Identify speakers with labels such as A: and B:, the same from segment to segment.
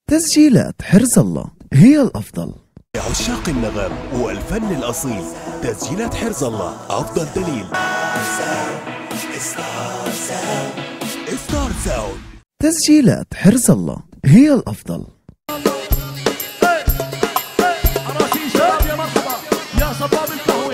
A: تسجيلات حرز الله هي الأفضل.
B: لعشاق النغم والفن الأصيل تسجيلات حرز الله أفضل دليل. ستار ساوند.
A: تسجيلات حرز الله هي الأفضل.
C: عراسي شباب يا مرحبا يا صباب القهوة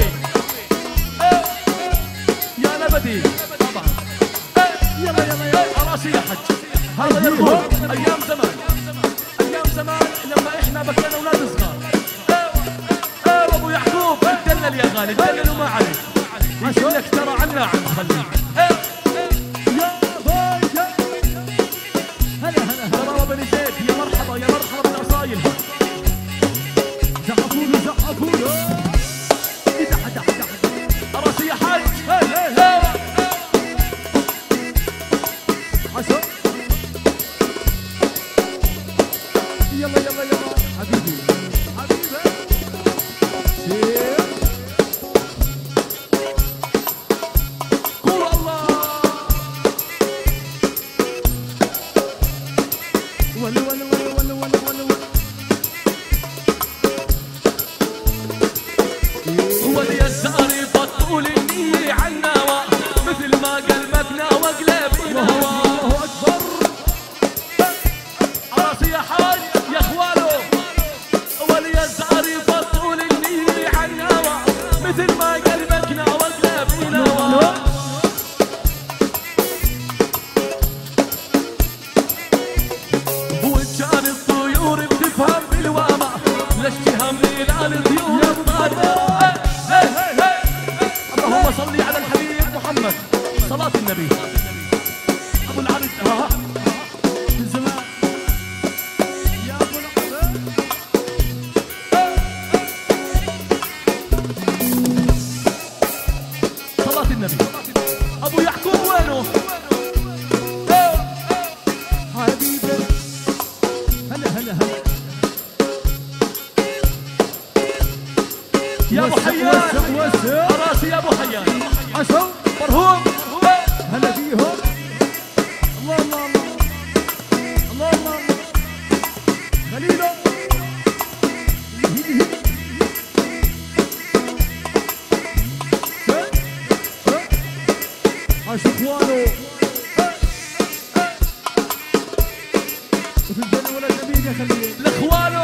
C: يا نبدي طبعا يلا يلا يا عراسي يا حج. هذا يربط أيام زمان لما إحنا بكينا أولاد صغار. أبو يعقوب دلل يا غالي دلل وما عليك يقول لك ترى عنا عم خليك. هلا بني زيد يا مرحبا بالأصايل. زعفوا له عراسي يا حج. حسن يلا حبيبي سير قول الله ولا هو اللي الزهري بطول النية عنا مثل ما قلبتنا وقلبي الله أكبر. عراسي يا حاج يا اخوانه ولي الزهري بطول النية عنا مثل ما قلبتنا وقلبنا وجان الطيور بتفهم بالوامة لاشتهام ليلة الطيور اللهم صل على الحبيب محمد صلاة النبي. أبو العرس من زمان يا أبو العرس صلاة النبي. أبو يعقوب وينه؟ حبيبي هلا يا أبو حيان عراسي يا أبو حيان عشو مرهوم هلا فيهم. الله خليله عاش اخوانه وفي الجنة ولا جميل يا خليل لاخوانه.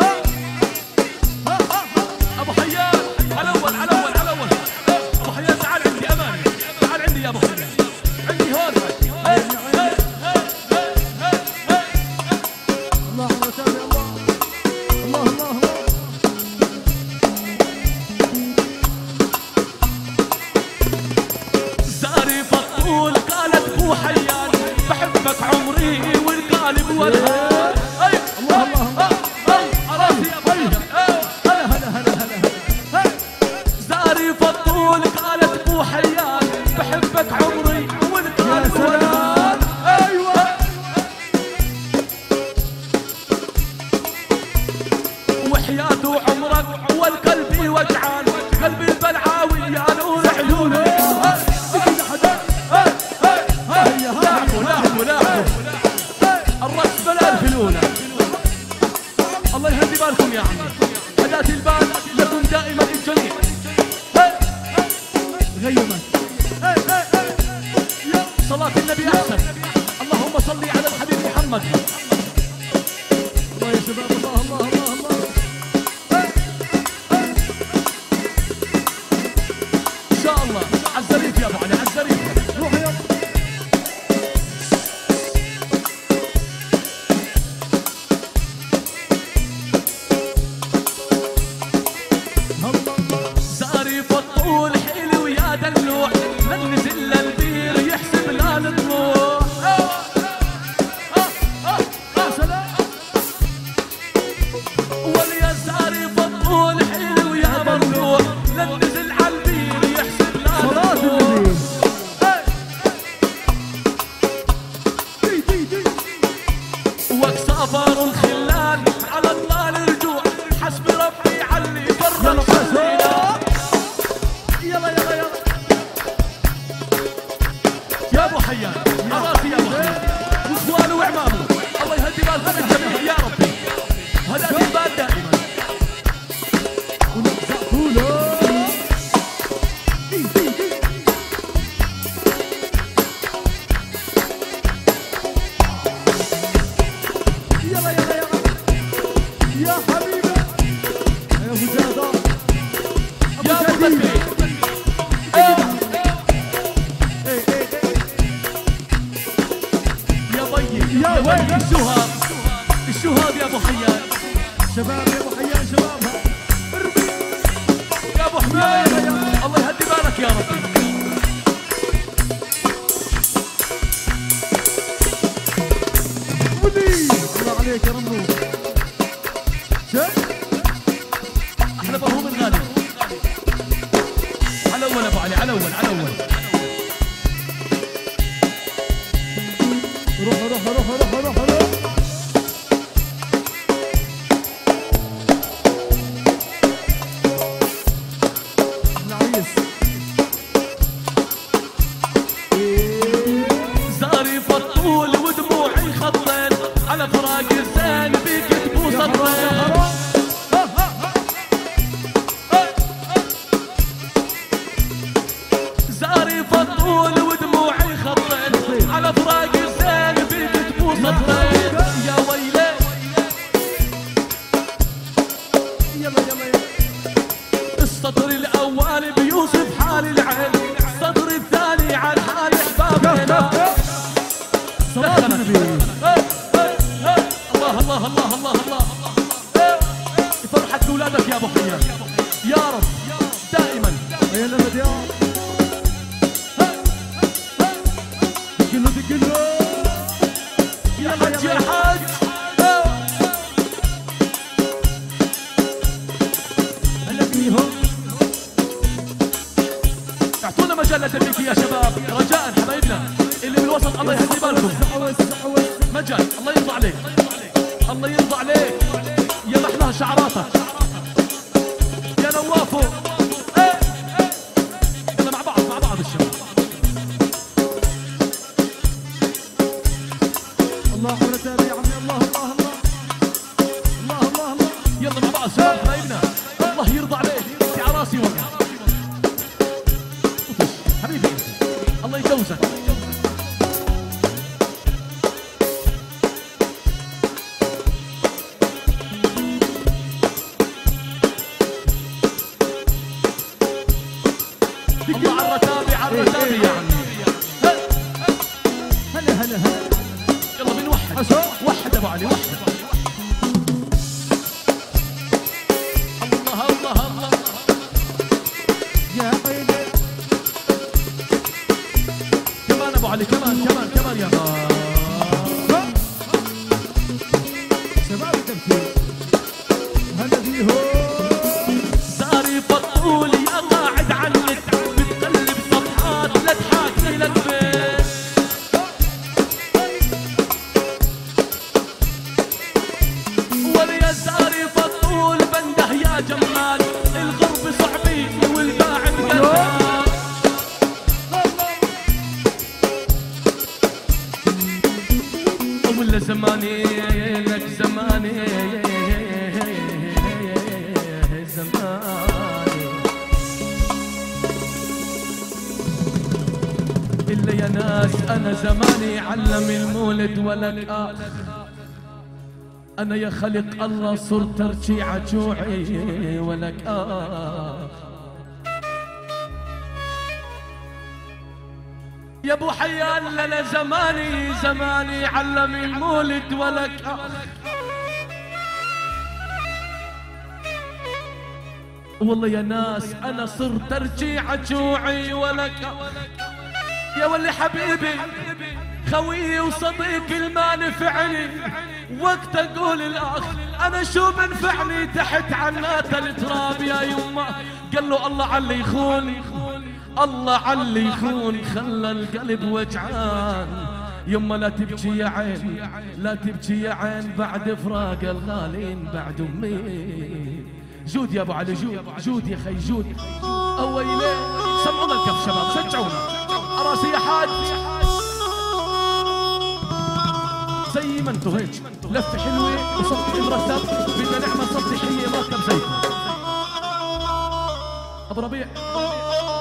C: ابو حيان على اول ابو حيان تعال عندي اماني تعال عندي يا ابو حيان عندي هون. الله وتعالى الله زاري فطول قالت ابو حيان بحبك عمري والقالب والهان. الله عراسي يا ابو زاري فطول قالت ابو حيان بحبك عمري والقالب والهان. ايوه وحياته عمرك والقلب وجعان قلبي البلعاوي يا نور عيونه. الرقص بالالف الاولى. الله يهدي بالكم يا عمي. أداة البال لكم دائما الجميع. غيمت صلاة النبي أحسن. اللهم صل على الحبيب محمد. الله يا شباب الله إن شاء الله عالزريف يا أبو علي عالزريف روح يلا. زاري فطول حلو يا دلوع من نزل البير يحسب لا الطلوع. ولي زاري فطول حلو يا دلوع من نزل على البير يحسب لا الطلوع. يلا يلا يلا يا حبيبي يا ابو جادة يا ابو تكبير يا بيي يا ويلي الشهاب الشهاب يا ابو حيان شباب يا ابو حيان شبابها يا ابو حمايد الله يهدي بالك يا ربي الله عليك يا رمو شايف احلى برهوم الغالي على اول ابو علي على اول على اول روح روح روح روح روح روح احنا عريس زاري فطول ودموعي خطيت على فراق الزين بيك تبوس الطير زاري فطول ودموعي خطيت على فراق الزين بيك تبوس الطير يا ويلي يلا يلا يلا السطر الاول بيوصف حال العين السطر الثاني عن حال احبابنا صلاة النبي الله الله الله الله الله فرحة اولادك يا ابو حيان يا رب دائما يا نبت يا رب دقله دقله يا حج يا حج هلا فيهم اعطونا مجال للتبريك يا شباب رجاء حبايبنا اللي بالوسط الله يهدي بالكم مجال الله يرضى عليك الله يرضى عليك يا محلاها شعراتك يا نوافو يلا مع بعض الشباب الله حضرتك يا عمي الله الله الله الله الله الله يلا مع بعض شباب حبايبنا الله يرضى عليك انت على راسي والله حبيبي الله يجوزك الله على الرتابي على الرتابي يا عمي هلا هلا هلا يلا بنوحد وحد ابو علي وحد الله الله الله يا عيني كمان ابو علي كمان كمان كمان يا شباب التمثيل هلا فيهم زاري فطول يا قاعد عنك بتقلب صفحات لا تحاكي لك بيت ولا زاري فطول بنده يا جمال الغرب صعبي والباعد قدام ولا زماني لك زماني زماني إلا يا ناس أنا زماني علم المولد ولك أنا يا خلق الله صرت أرجع جوعي ولك يا ابو حيان لنا زماني زماني علم المولد ولك والله يا ناس انا صرت ارجع جوعي ولك يا ولي حبيبي خويي وصديقي الما نفعني وقت اقول الاخ انا شو بنفعني تحت عنات التراب يا يما قال له الله علي يخون الله علي يخون خلى القلب وجعان يما لا تبكي يا عين لا تبكي يا عين بعد فراق الغالين بعد امي جود يا ابو علي جود جود يا خي جود اويلي سمعونا الكف شباب شجعونا راسي يا حاج زي ما انتو هيك لفه حلوه وصفي مرتب بدنا نعمل صف تحيه مرتب زيكم ابو ربيع